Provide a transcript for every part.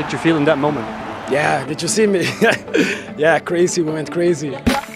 did you feel in that moment? Yeah, did you see me? Yeah, crazy, we went crazy.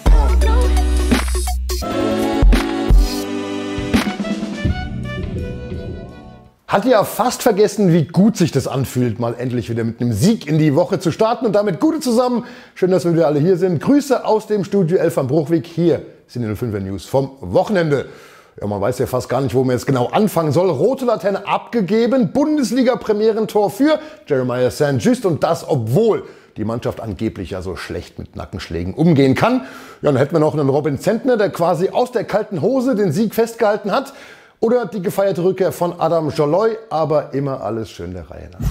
Hatte ja fast vergessen, wie gut sich das anfühlt, mal endlich wieder mit einem Sieg in die Woche zu starten. Und damit Gute zusammen. Schön, dass wir wieder alle hier sind. Grüße aus dem Studio 11 am Bruchweg. Hier sind die 05er News vom Wochenende. Ja, man weiß ja fast gar nicht, wo man jetzt genau anfangen soll. Rote Laterne abgegeben, Bundesliga-Premierentor für Jeremiah Saint-Just und das, obwohl die Mannschaft angeblich ja so schlecht mit Nackenschlägen umgehen kann. Ja, dann hätten wir noch einen Robin Zentner, der quasi aus der kalten Hose den Sieg festgehalten hat. Oder die gefeierte Rückkehr von Adam Joloi, aber immer alles schön der Reihe nach.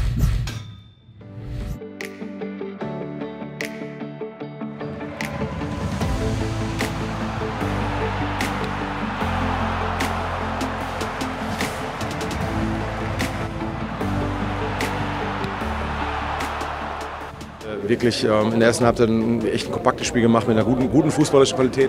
Wirklich in der ersten Halbzeit ein echt kompaktes Spiel gemacht mit einer guten fußballerischen Qualität.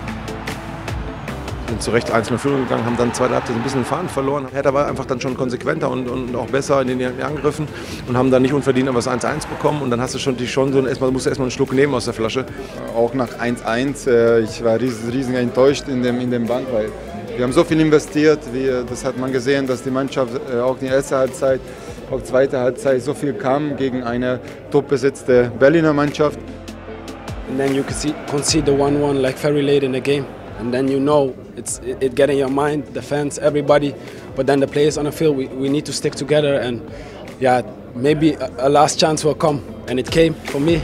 Sind zu Recht 1-0 Führung gegangen, haben dann in der zweiten Halbzeit ein bisschen den Faden verloren. Hertha war einfach dann schon konsequenter und auch besser in den Angriffen und haben dann nicht unverdient aber das 1-1 bekommen. Und dann hast du schon die Chance, musst du erstmal einen Schluck nehmen aus der Flasche. Auch nach 1-1, ich war riesig enttäuscht in dem Bank, weil wir haben so viel investiert. Das hat man gesehen, dass die Mannschaft auch die erste Halbzeit, auch zweite Halbzeit so viel kam gegen eine top besetzte Berliner Mannschaft. And then you concede the 1-1 like very late in the game. And then you know it get in your mind, the fans, everybody. But then the players on the field, we need to stick together. And yeah, maybe a last chance will come. And it came for me.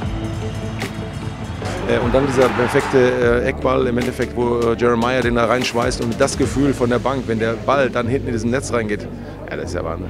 Und dann dieser perfekte Eckball im Endeffekt, wo Jeremiah den da reinschweißt und das Gefühl von der Bank, wenn der Ball dann hinten in diesem Netz reingeht, ja, das ist ja Wahnsinn.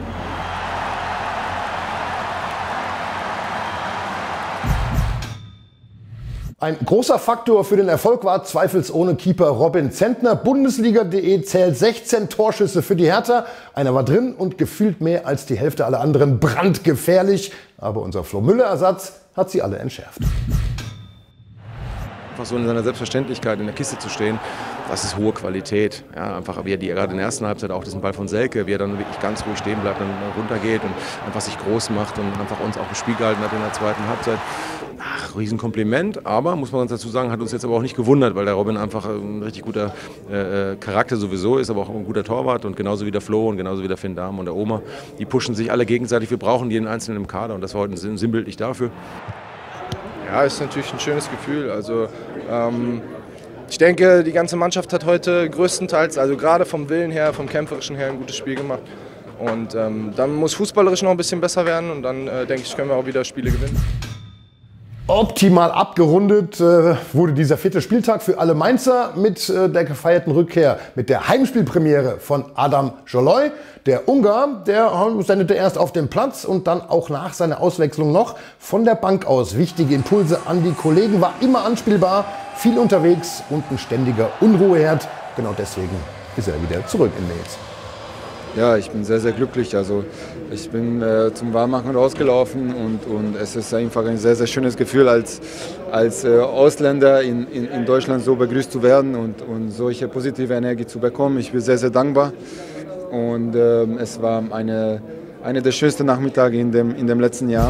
Ein großer Faktor für den Erfolg war zweifelsohne Keeper Robin Zentner. Bundesliga.de zählt 16 Torschüsse für die Hertha. Einer war drin und gefühlt mehr als die Hälfte aller anderen brandgefährlich. Aber unser Flo Müller-Ersatz hat sie alle entschärft. Einfach so in seiner Selbstverständlichkeit in der Kiste zu stehen, das ist hohe Qualität. Ja, einfach wie er gerade in der ersten Halbzeit auch diesen Ball von Selke, wie er dann wirklich ganz ruhig stehen bleibt, dann runtergeht und einfach sich groß macht und einfach uns auch im Spiel gehalten hat in der zweiten Halbzeit. Ach, Riesenkompliment, aber muss man uns dazu sagen, hat uns jetzt aber auch nicht gewundert, weil der Robin einfach ein richtig guter Charakter sowieso ist, aber auch ein guter Torwart und genauso wie der Flo und genauso wie der Finn Dahm und der Oma. Die pushen sich alle gegenseitig, wir brauchen jeden Einzelnen im Kader und das war heute ein sinnbildlich dafür. Ja, ist natürlich ein schönes Gefühl. Also ich denke, die ganze Mannschaft hat heute größtenteils, also gerade vom Willen her, vom Kämpferischen her, ein gutes Spiel gemacht. Und dann muss fußballerisch noch ein bisschen besser werden und dann denke ich, können wir auch wieder Spiele gewinnen. Optimal abgerundet wurde dieser 4. Spieltag für alle Mainzer mit der gefeierten Rückkehr, mit der Heimspielpremiere von Adam Joloi. Der Ungar, der sendete erst auf dem Platz und dann auch nach seiner Auswechslung noch von der Bank aus. Wichtige Impulse an die Kollegen, war immer anspielbar, viel unterwegs und ein ständiger Unruheherd. Genau deswegen ist er wieder zurück in Mainz. Ja, ich bin sehr glücklich. Also ich bin zum Warmmachen rausgelaufen und es ist einfach ein sehr schönes Gefühl, als Ausländer in Deutschland so begrüßt zu werden und solche positive Energie zu bekommen. Ich bin sehr dankbar und es war eine der schönsten Nachmittage in dem letzten Jahr.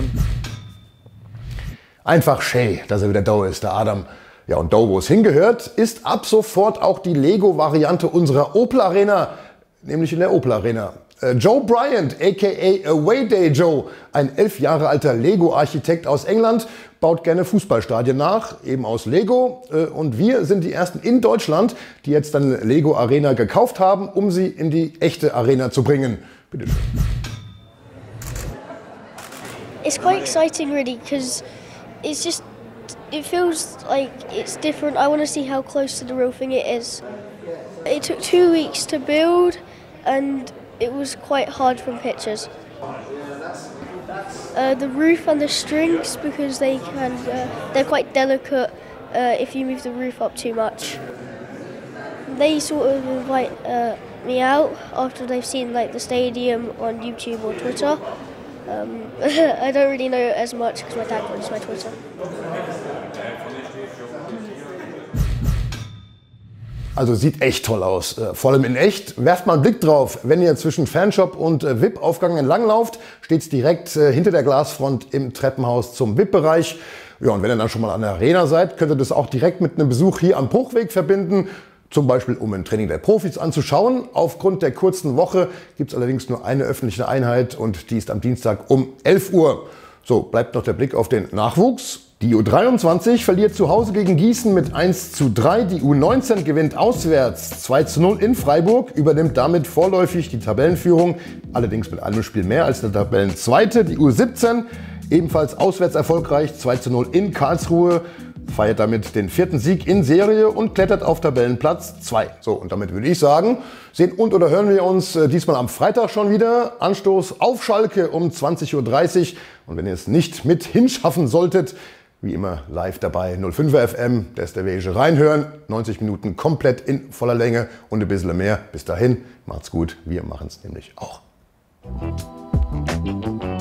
Einfach schön, dass er wieder da ist, der Adam. Ja, und da, wo es hingehört, ist ab sofort auch die Lego-Variante unserer Opel Arena, nämlich in der Opel Arena. Joe Bryant, a.k.a. Away Day Joe, ein 11 Jahre alter Lego-Architekt aus England, baut gerne Fußballstadien nach, eben aus Lego. Und wir sind die Ersten in Deutschland, die jetzt eine Lego Arena gekauft haben, um sie in die echte Arena zu bringen. Bitte schön. It's quite exciting really, because it feels like it's different. I want to see how close to the real thing it is. It took 2 weeks to build and it was quite hard from pictures. The roof and the strings, because they're quite delicate if you move the roof up too much. They sort of invite me out after they've seen like the stadium on YouTube or Twitter. I don't really know as much because my dad runs my Twitter. Also sieht echt toll aus, vor allem in echt. Werft mal einen Blick drauf. Wenn ihr zwischen Fanshop und VIP-Aufgang entlanglauft, steht es direkt hinter der Glasfront im Treppenhaus zum VIP-Bereich. Ja, und wenn ihr dann schon mal an der Arena seid, könnt ihr das auch direkt mit einem Besuch hier am Bruchweg verbinden. Zum Beispiel, um ein Training der Profis anzuschauen. Aufgrund der kurzen Woche gibt es allerdings nur eine öffentliche Einheit und die ist am Dienstag um 11 Uhr. So, bleibt noch der Blick auf den Nachwuchs. Die U23 verliert zu Hause gegen Gießen mit 1:3. Die U19 gewinnt auswärts 2:0 in Freiburg, übernimmt damit vorläufig die Tabellenführung, allerdings mit einem Spiel mehr als der Tabellenzweite. Die U17 ebenfalls auswärts erfolgreich, 2:0 in Karlsruhe, feiert damit den 4. Sieg in Serie und klettert auf Tabellenplatz 2. So, und damit würde ich sagen, sehen und oder hören wir uns diesmal am Freitag schon wieder. Anstoß auf Schalke um 20:30 Uhr. Und wenn ihr es nicht mit hinschaffen solltet, wie immer live dabei, 05er FM, der Steveische reinhören. 90 Minuten komplett in voller Länge und ein bisschen mehr. Bis dahin, macht's gut, wir machen es nämlich auch.